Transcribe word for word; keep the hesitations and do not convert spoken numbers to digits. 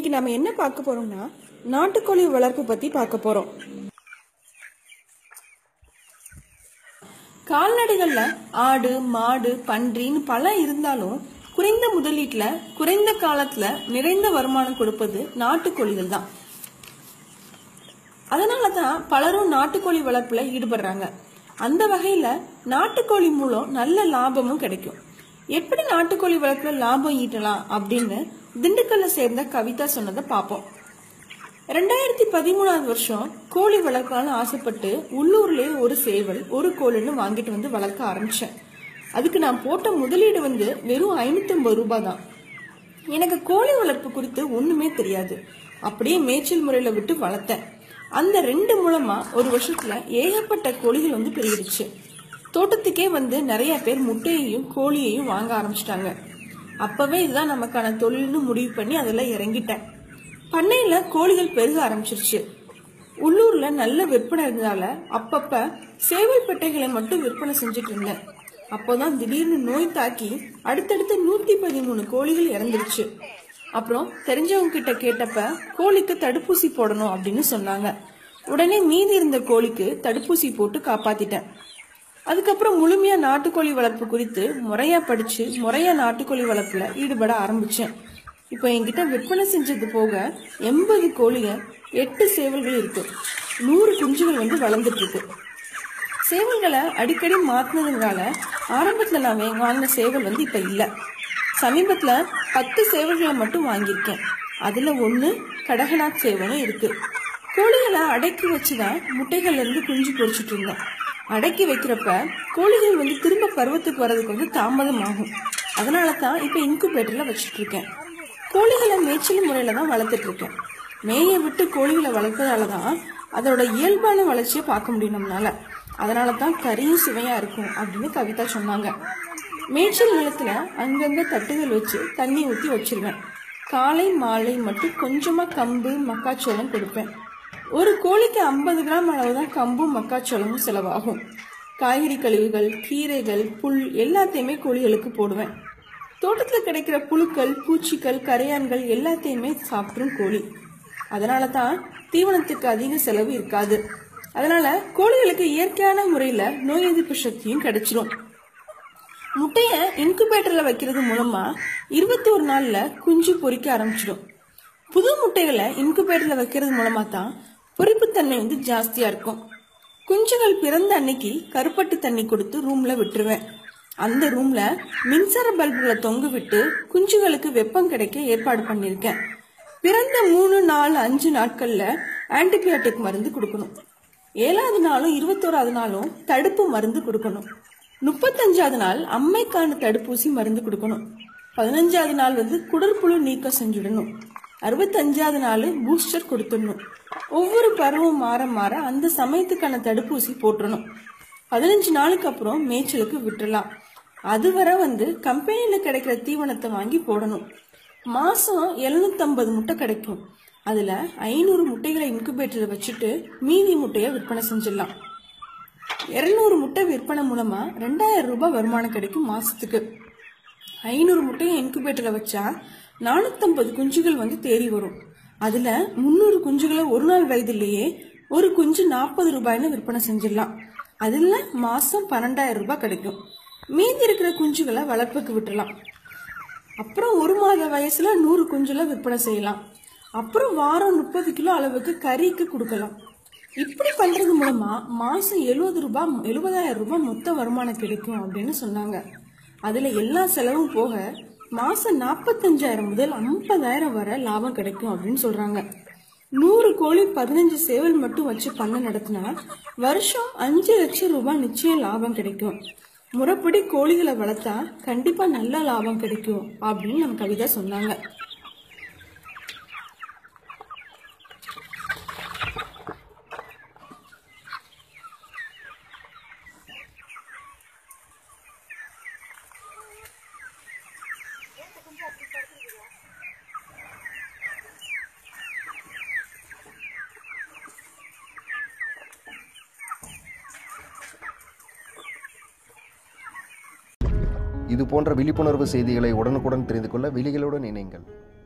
இன்னைக்கு நாம என்ன பார்க்க போறோம்னா நாட்டுக்கோழி வளர்ப்பு பத்தி பார்க்க போறோம். கால்நடைகள்ல ஆடு, மாடு, பன்றின்னு பல இருந்தாலும் குறைந்த முதலீட்டுல குறைந்த காலத்துல நிறைந்த வருமானம் கொடுப்பது நாட்டுக்கோழிகள் தான். அதனாலதான் பலரும் நாட்டுக்கோழி வளர்ப்புல ஈடுபடுறாங்க. அந்த வகையில நாட்டுக்கோழி மூலம் நல்ல லாபமும் கிடைக்கும். எப்படி நாட்டுக்கோழி வளர்ப்புல லாபம் ஈட்டலாம் அப்படின்னு திண்டுக்கல்ல சேர்ந்த கவிதா சொன்னதை பார்ப்போம். ரெண்டாயிரத்தி பதிமூணாவது வருஷம் கோழி வளர்க்கலாம்னு ஆசைப்பட்டு உள்ளூர்லயே ஒரு சேவல் ஒரு கோழின்னு வாங்கிட்டு வந்து வளர்க்க ஆரம்பிச்சேன். அதுக்கு நான் போட்ட முதலீடு வந்து வெறும் ஐநூத்தி ஐம்பது ரூபாய் தான். எனக்கு கோழி வளர்ப்பு குறித்து ஒண்ணுமே தெரியாது. அப்படியே மேய்ச்சல் முறையில விட்டு வளர்த்தேன். அந்த ரெண்டு மூலமா ஒரு வருஷத்துல ஏகப்பட்ட கோழிகள் வந்து பெருகிடுச்சு. தோட்டத்துக்கே வந்து நிறைய பேர் முட்டையையும் கோழியையும் வாங்க ஆரம்பிச்சிட்டாங்க. அப்பவே இதுதான் நமக்கான தொழில்னு முடிவு பண்ணி அதுல இறங்கிட்டேன். பண்ணையில கோழிகள் பெருக ஆரம்பிச்சிருச்சு. உள்ளூர்ல நல்ல விற்பனை இருந்ததால அப்பப்ப சேவல் பெட்டைகளை மட்டும் விற்பனை செஞ்சுட்டு இருந்தேன். அப்போதான் திடீர்னு நோய் தாக்கி அடுத்தடுத்து நூத்தி பதிமூணு கோழிகள் இறந்துருச்சு. அப்புறம் தெரிஞ்சவங்க கிட்ட கேட்டப்ப கோழிக்கு தடுப்பூசி போடணும் அப்படின்னு சொன்னாங்க. உடனே மீதி இருந்த கோழிக்கு தடுப்பூசி போட்டு காப்பாத்திட்டேன். அதுக்கப்புறம் முழுமையா நாட்டுக்கோழி வளர்ப்பு குறித்து முறையா படிச்சு முறையா நாட்டுக்கோழி வளர்ப்புல ஈடுபட ஆரம்பிச்சேன். இப்ப என்கிட்ட விற்பனை செஞ்சது போக எண்பது கோழிகள், எட்டு சேவல்கள் இருக்கு. நூறு குஞ்சுகள் வந்து வளர்ந்துட்டு இருக்கு. சேவல்களை அடிக்கடி மாத்தினதுனால ஆரம்பத்துல நான் வாங்கின சேவல் வந்து இப்ப இல்ல. சமீபத்துல பத்து சேவல்களை மட்டும் வாங்கியிருக்கேன். அதுல ஒண்ணு கடகநாத் சேவலும் இருக்கு. கோழிகளை அடக்கி வச்சுதான் முட்டைகள்ல இருந்து குஞ்சு பொறிச்சிட்டு இருந்தேன். அடக்கி வைக்கிறப்ப கோழிகள் வந்து திரும்ப பருவத்துக்கு வர்றதுக்கு வந்து தாமதம் ஆகும். அதனாலதான் இப்ப இன்குபேட்டர்ல வச்சுட்டு இருக்கேன். கோழிகளை மேய்ச்சல் முறையில தான் வளர்த்துட்டு இருக்கேன். மேய விட்டு கோழிகளை வளர்ப்பதாலதான் அதோட இயல்பான வளர்ச்சியை பார்க்க முடியும் நம்மளால. அதனாலதான் கறியும் சுவையா இருக்கும் அப்படின்னு கவிதா சொன்னாங்க. மேய்ச்சல் நிலத்துல அங்கங்க தட்டுகள் வச்சு தண்ணி ஊத்தி வச்சிருவேன். காலை மாலை மட்டும் கொஞ்சமா கம்பு மக்காச்சோளம் கொடுப்பேன். ஒரு கோழிக்கு ஐம்பது கிராம் அளவுதான் கம்பும் மக்காச்சோளமும் செலவாகும். காய்கறி கழிவுகள், கீரைகள், புல் எல்லாத்தையுமே கோழிகளுக்கு போடுவேன். தோட்டத்துல கிடைக்கிற புழுக்கள், பூச்சிகள், கரையான்கள் எல்லாத்தையுமே சாப்பிடும் கோழி. அதனாலதான் தீவனத்துக்கு அதிக செலவு இருக்காது. அதனால கோழிகளுக்கு இயற்கையான முறையில நோய் எதிர்ப்பு சக்தியும் கிடைச்சிடும். முட்டைய இன்குபேட்டர்ல வைக்கிறது மூலமா இருபத்தி ஒரு நாள்ல குஞ்சு பொறிக்க ஆரம்பிச்சிடும். புது முட்டைகளை இன்குபேட்டர்ல வைக்கிறது மூலமா தான் பொறிப்புத்தன்மை வந்து ஜாஸ்தியா இருக்கும். குஞ்சுகள் பிறந்த அன்னைக்கு கருப்பட்டு தண்ணி கொடுத்து ரூம்ல விட்டுருவேன். அந்த ரூம்ல மின்சார பல்புகளை தொங்க விட்டு குஞ்சுகளுக்கு வெப்பம் கிடைக்க ஏற்பாடு பண்ணிருக்கேன். பிறந்த மூணு நாலு அஞ்சு நாட்கள்ல ஆன்டிபயோட்டிக் மருந்து கொடுக்கணும். ஏழாவது நாளும் இருபத்தோராவது நாளும் தடுப்பு மருந்து கொடுக்கணும். முப்பத்தஞ்சாவது நாள் அம்மைக்கான தடுப்பூசி மருந்து கொடுக்கணும். பதினஞ்சாவது நாள் வந்து குடற்புழு நீக்கம் செஞ்சுடணும். அறுபத்தஞ்சாவது நாள் பூஸ்டர் கொடுத்துடணும். ஒவ்வொரு பருவம் மாற மாற அந்த சமயத்துக்கான தடுப்பூசி போட்டுறணும். பதினஞ்சு நாளுக்கு அப்புறம் மேய்ச்சலுக்கு விட்டுறலாம். அதுவரை வந்து கம்பெனியில கிடைக்கிற தீவனத்தை வாங்கி போடணும். மாசம் எழுநூத்தி ஐம்பது முட்டை கிடைக்கும். அதுல ஐநூறு முட்டைகளை இன்குபேட்டர்ல வச்சுட்டு மீதி முட்டைய விற்பனை செஞ்சிடலாம். இருநூறு முட்டை விற்பனை மூலமா ரெண்டாயிரம் ரூபாய் வருமானம் கிடைக்கும் மாசத்துக்கு. ஐநூறு முட்டையை இன்குபேட்டர்ல வச்சா நானூத்தி ஐம்பது குஞ்சுகள் வந்து தேறி வரும். அதுல முன்னூறு குஞ்சுகளை ஒரு நாள் வயதிலேயே ஒரு குஞ்சு நாற்பது ரூபாய்னு விற்பனை செஞ்சிடலாம். அதுல மாசம் பன்னெண்டாயிரம் ரூபாய் கிடைக்கும். மீதி இருக்கிற குஞ்சுகளை வளர்ப்புக்கு விட்டுலாம். அப்புறம் ஒரு மாத வயசுல நூறு குஞ்சுல விற்பனை செய்யலாம். அப்புறம் வாரம் முப்பது கிலோ அளவுக்கு கறிக்கு கொடுக்கலாம். இப்படி பண்றது மூலமா மாசம் எழுபது ரூபாய் எழுபதாயிரம் ரூபாய் மொத்த வருமானம் கிடைக்கும் அப்படின்னு சொன்னாங்க. அதுல எல்லா செலவும் போக மாசம் நாற்பத்தஞ்சாயிரம் முதல் ஐம்பதாயிரம் வரை லாபம் கிடைக்கும் அப்படின்னு சொல்றாங்க. நூறு கோழி பதினஞ்சு சேவல் மட்டும் வச்சு பண்ண நடத்தினா வருஷம் அஞ்சு லட்சம் ரூபாய் நிச்சயம் லாபம் கிடைக்கும். முறைப்படி கோழிகளை வளர்த்தா கண்டிப்பா நல்ல லாபம் கிடைக்கும் அப்படின்னு நம்ம கவிதா சொன்னாங்க. இது போன்ற விழிப்புணர்வு செய்திகளை உடனுக்குடன் தெரிந்து கொள்ள விழிகளுடன் இணைங்கள்.